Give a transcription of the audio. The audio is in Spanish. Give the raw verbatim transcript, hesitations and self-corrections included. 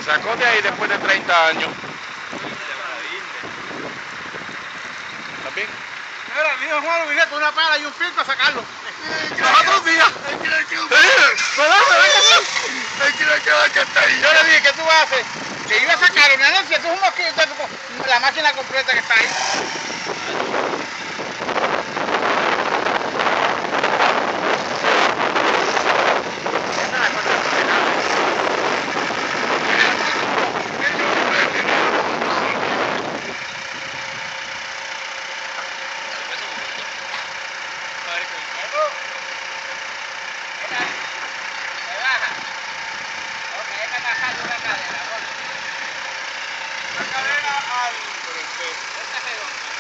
sacó de ahí después de treinta años. ¿Está bien? Mira, mi hijo Juan vine con una pala y un filtro a sacarlo. Los otros días. Yo le dije, ¿qué tú haces? Que iba a sacarlo, nada, si esto es un mosquito, la máquina completa que está ahí. La cadena al...